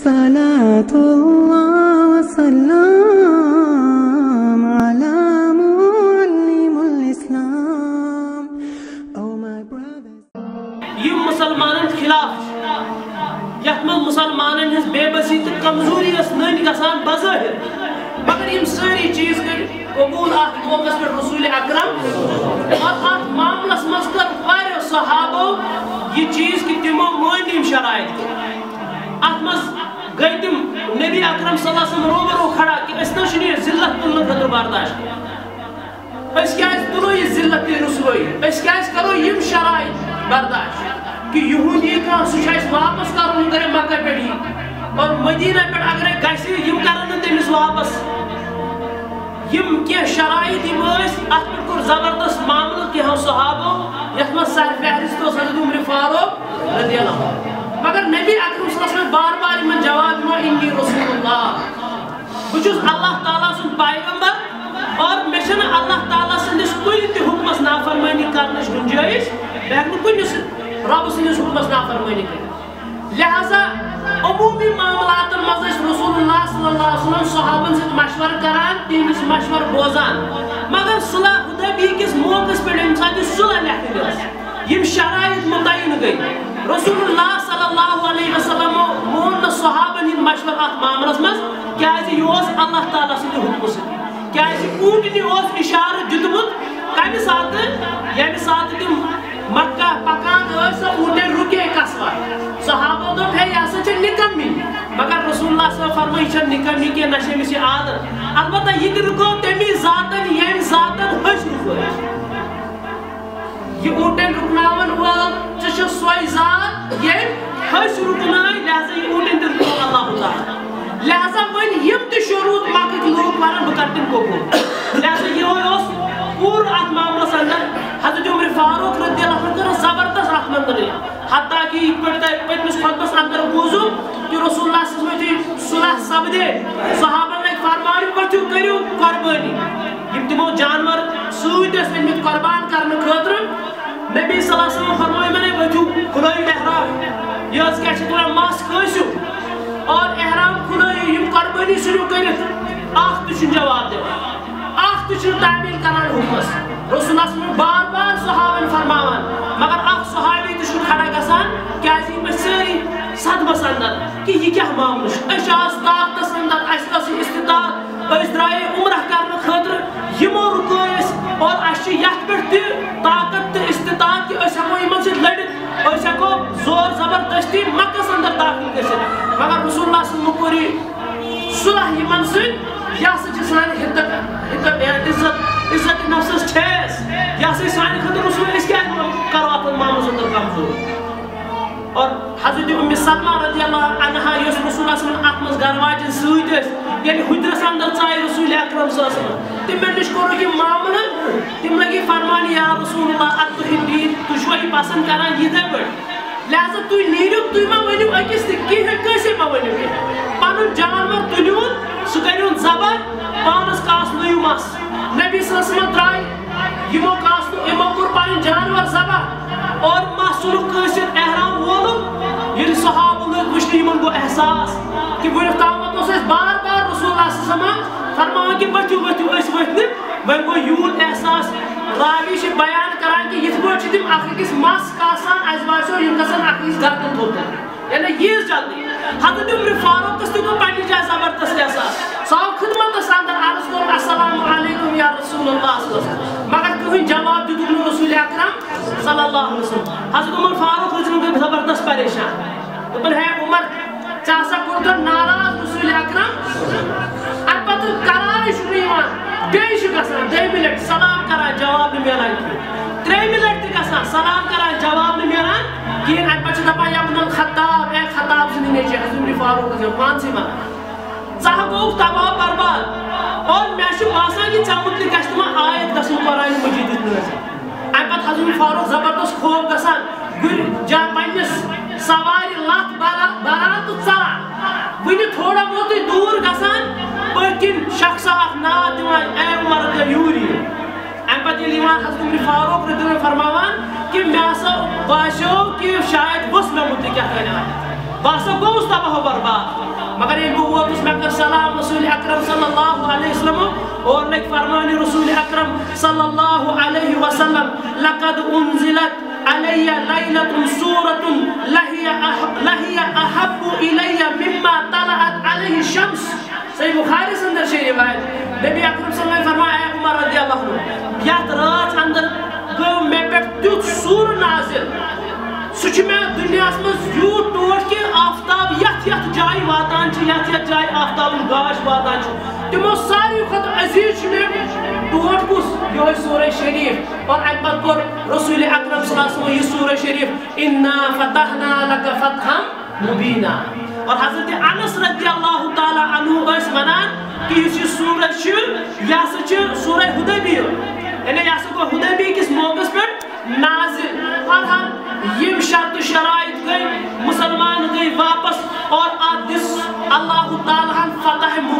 صلاة الله وسلام على معلم الإسلام. Oh my brothers. یہ مسلمانن خلاف یت من مسلمانن ہز بے بسی تو کمزوری اس نن گسان بظاہر مگر یم ساری چیز کر قبول ات موقع پر رسول اکرم اور ات معاملس مز کر واریو صحابو یہ چیز کہ تمو مانیم شرائط ات مز گئی تم نبی اکرم صلی اللہ علیہ وسلم روبرو کھڑا کہ اس نشنی ذلت تلن خطر برداشت اس کیا تلو یہ ذلت رسوئی اس کیا کرو یم شرائط برداشت کہ یہودی کا سچائش واپس کرن کرے مکہ پڑھی اور مدینہ پڑھ اگر گیسی یم کرن تمس واپس یم کی شرائط اس ات پر کور زبردست معاملہ کہ ہم صحابہ یت میں سر فہرست حضرت عمر فاروق رضی اللہ عنہ مگر نبی اکرم صلی اللہ علیہ وسلم بار بار من جواب ما انی رسول اللہ بچوس اللہ تعالیٰ سن پیغمبر اور میشن اللہ تعالیٰ سندس کوئی تی حکمس نافرمانی کرنش گنجائش لیکن کنس رب سندس حکمس نافرمانی کرنش لہذا عمومی معاملات مزش رسول اللہ صلی اللہ علیہ وسلم صحابن سے مشور کران تینس مشور بوزان مگر صلح حدیبیہ کس موقع پر انسان صلح لکھن یم شرائط متعین گئی رسول اللہ صلی اللہ علیہ وسلم مون صحابن ہند مشور ات معاملس مز کیا یہ اللہ تعالیٰ سند حکم سے کیا اونٹنی اشارہ دیتمت کمہ سات یمہ سات تم مکہ پکان اونٹن رکے قصبہ صحابہ دوپ ہے یہ سا نکمی مگر رسول اللہ صلی اللہ علیہ وسلم فرمائی چھ نکمی کی نشے میں سے عادت البتہ یہ رکو تمی ذاتن یم ذاتن حج رکو یہ اونٹن رکناون وال چھ سوئی ذات یم حج رکنائی لہذا یہ اونٹن رکو اللہ تعالی لہذا ون یم تی شروط مکہ لوگ ونان بہ کرتن قبول لہذا یہ پور ات معاملس اندر حضرت عمر فاروق رضی اللہ عنہ کر زبردست ات مندر حتیٰ کہ پتمس خطبس اندر بوزو کہ رسول اللہ صلی اللہ علیہ وسلم صلح سپدے صحابہ نے فرمایا پتو کریو قربانی یم تمو جانور سوت ٲسۍ قربان کرنے خاطر نبی صلی اللہ علیہ وسلم فرمایا میں نے پتو کھلٲیِو احرام یہ کیا تمہیں مس کھٲسِو اور احرام کھلٲیِو یم قربانی شروع کرت اخ تہ جواب دِوان اخ تہ تعمیل کران حکمس رسول اللہ صلی اللہ علیہ وسلم بار بار صحابن فرماوان مگر اخ صحابی تہ کھڑا گژھان کیازِ یم سٲری صدمس اندر کہ یہ کیا معاملہ اس طاقتس اندر اس استطاعت اس درائے عمرہ کرنے خاطر یمو رکو اور اس یت پہ طاقت تو استطاعت کہ اس ہیکو یمن سۭتۍ لڑت اس ہیکو زور زبردستی مکس اندر داخل گژھِتھ مگر رسول اللہ صلی اللہ علیہ وسلم کوٚر صلح یمن سۭتۍ یہ ہسا چھِ سانہِ عزت نفسس ٹھیس یہ ہسا سانہِ خٲطرٕ رسول أسۍ کیٛازِ کرو اتھ معاملس اندر کمزور اور حضرت ام سلمہ رضی اللہ عنہا یس رسول اللہ صلی اللہ علیہ وسلم ات مز گرواجن سۭتۍ ٲسۍ ییٚلہِ حجرس اندر ژایہِ رسول اکرم صلی اللہ علیہ وسلم تمن نش کوٚرُکھ یہِ معاملہٕ تم لگی فرمان یا رسول اللہ ات تُہۍ تُہۍ چھُوا یہِ پسند کران یِتھے پٲٹھۍ لہذا تُہۍ نیٖرِو تُہۍ ما ؤنِو أکِس تہِ کِہیٖنۍ کٲنٛسے ما ؤنِو کینٛہہ پنُن جانور تُلِوُن سُہ کٔرِوُن ذبح پانس کاسنٲیِو مس نبی صلی اللہ علیہ وسلم درٛاے یِمو کوٚر پنٕنۍ جانور ذبح اور مس تُلُکھ کٲنٛسہِ احرام وولُکھ ییٚلہِ صحابہٕ لٔگۍ وٕچھنہِ یِمن گوٚو احساس کہ وٕنیُک تامتھ اوس اَسہِ بار بار رسول اللہ صلی اللہ علیہ وسلم فرماوان کہ ؤتھِو ؤتھِو أسۍ ؤتھۍ نہٕ وۄنۍ گوٚو یوٗت احساس راوی چھِ بیان کران کہ یِتھ پٲٹھۍ چھِ تِم اکھ أکِس مس کاسان اَسہِ باسیو یِم گژھن اکھ أکِس گردن تھوٚد یعنی ییٖژ جلدی حضرت عمر فاروقس تہِ گوٚو پننہِ جایہِ زبردست احساس سُہ آو خدمتس اندر عرض کوٚرُن السلام علیکم یا رسول اللہ صلی اللہ علیہ وسلم مگر کٕہٕنۍ جواب دیُتُکھ نہٕ رسول اکرم صلی اللہ علیہ وسلم حضرت عمر فاروق رضی اللہ عنہ گٔے زبردست پریشان دوٚپُن ہے عمر ژےٚ ہسا کوٚرُتھ ناراض رسول اکرم امہِ پتہٕ قرارٕے چھُنہٕ یِوان بیٚیہِ چھُ گژھان دۄیمہِ لٹہِ سلام کران جواب نہٕ میلان کینٛہہ ترٛیٚیمہِ لٹہِ تہِ گژھان سلام کران جواب نہٕ میلان کِہیٖنۍ امہِ پتہٕ چھِ دپان یا ابن الخطاب اے خطاب سٕنٛدِ نیٚچوۍ حضرت عمر فاروق رضی اللہ عنہ پانسٕے ونان ژٕ ہا گوٚوُکھ تباہ برباد اور مےٚ چھُ باسان کہ ژےٚ مُتعلق گژھِ تِمن آیت گژھُن قرآنِ مجیدٕچ نٲزِل امہِ پتہٕ حضرت عمر فاروق زبردست خوف گژھان پننس سوارِ لتھ بران تہٕ ژلان وٕنہِ تھوڑا بہتٕے دوٗر گژھان پٔتۍ کِنۍ شخصا اکھ ناد دِوان اے عمر یوٗرۍ یِیِو امہِ پتہٕ ییٚلہِ یِوان حضرت عمر فاروق رضی اللہ عنہ فرماوان کہ مےٚ ہسا باسیو کہ شاید وٕژھ مےٚ مُتعلق کیٛاہ تانۍ آیت بہٕ ہسا گوٚوُس تباہ و برباد رسول اکرم صلی اللہ علیہ وسلم اور لگ فرمان رسول اکرم صلی اللہ علیہ وسلم لقد انزلت علی لیلۃ سورۃ لہی احب الی مما طلعت علیہ الشمس. صحیح بخاری سے اندر شریف روایت نبی اکرم صلی اللہ علیہ وسلم فرمایا اے عمر رضی اللہ عنہ یت رات اندر گو مے پہ تیت سور نازل سہ میں دنیا مز یوت ٹوٹ کہ آفتاب یت جائے واتان یت جائے آفتاب گاش واتان تمو ساری کھت عزیز میں ٹوٹ کس یہ سورہ شریف. اور ام پتہ کور رسول اکرم صلی اللہ علیہ وسلم یہ سورہ شریف انا فتحنا لک فتحا مبینا. اور حضرت انس رضی اللہ تعالی عنہ اس ونان کہ یہ سورہ یہ سورہ حدیبیہ یعنی یہ گو حدیبیہ کس موقع پہ نازل. اور یہ شرط شرائط گئی مسلمان گئی واپس اور دس اللہ تعالیٰ فتح